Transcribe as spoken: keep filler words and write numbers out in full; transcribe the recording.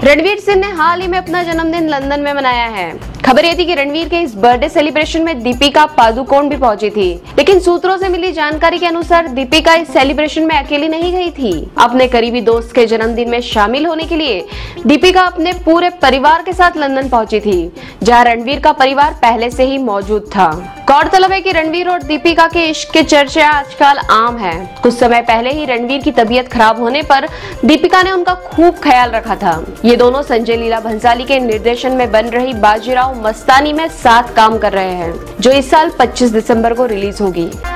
रणवीर सिंह ने हाल ही में अपना जन्मदिन लंदन में मनाया है। खबर ये थी कि रणवीर के इस बर्थडे सेलिब्रेशन में दीपिका पादुकोण भी पहुंची थी, लेकिन सूत्रों से मिली जानकारी के अनुसार दीपिका इस सेलिब्रेशन में अकेली नहीं गई थी। अपने करीबी दोस्त के जन्मदिन में शामिल होने के लिए दीपिका अपने पूरे परिवार के साथ लंदन पहुंची थी, जहां रणवीर का परिवार पहले से ही मौजूद था। गौरतलब है कि रणवीर और दीपिका के इश्क के चर्चे आजकल आम है। कुछ समय पहले ही रणवीर की तबीयत खराब होने पर दीपिका ने उनका खूब ख्याल रखा था। ये दोनों संजय लीला भंसाली के निर्देशन में बन रही बाजीराव मस्तानी में साथ काम कर रहे हैं, जो इस साल पच्चीस दिसंबर को रिलीज होगी।